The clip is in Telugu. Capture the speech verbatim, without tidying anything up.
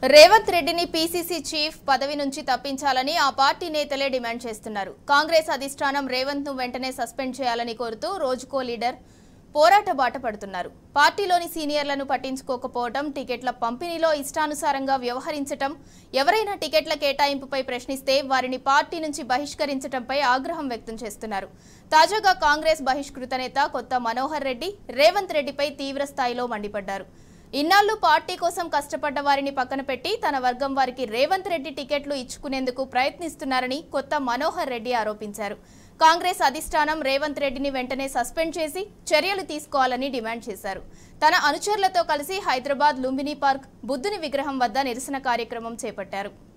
రేవంత్ రెడ్డిని పీసీసీ చీఫ్ పదవి నుంచి తప్పించాలని ఆ పార్టీ నేతలే డిమాండ్ చేస్తున్నారు. కాంగ్రెస్ అధిష్టానం రేవంత్ ను వెంటనే సస్పెండ్ చేయాలని కోరుతూ రోజుకో లీడర్ పోరాట బాట పడుతున్నారు. పార్టీలోని సీనియర్లను పట్టించుకోకపోవడం, టికెట్ల పంపిణీలో ఇష్టానుసారంగా వ్యవహరించడం, ఎవరైనా టికెట్ల కేటాయింపుపై ప్రశ్నిస్తే వారిని పార్టీ నుంచి బహిష్కరించడంపై ఆగ్రహం వ్యక్తం చేస్తున్నారు. తాజాగా కాంగ్రెస్ బహిష్కృత నేత కొత్త మనోహర్ రెడ్డి రేవంత్ రెడ్డిపై తీవ్ర స్థాయిలో మండిపడ్డారు. ఇన్నాళ్లు పార్టీ కోసం కష్టపడ్డ వారిని పక్కన పెట్టి తన వర్గం వారికి రేవంత్ రెడ్డి టికెట్లు ఇచ్చుకునేందుకు ప్రయత్నిస్తున్నారని కొత్త మనోహర్ రెడ్డి ఆరోపించారు. కాంగ్రెస్ అధిష్టానం రేవంత్ రెడ్డిని వెంటనే సస్పెండ్ చేసి చర్యలు తీసుకోవాలని డిమాండ్ చేశారు. తన అనుచరులతో కలిసి హైదరాబాద్ లుంబినీ పార్క్ బుద్ధుని విగ్రహం వద్ద నిరసన కార్యక్రమం చేపట్టారు.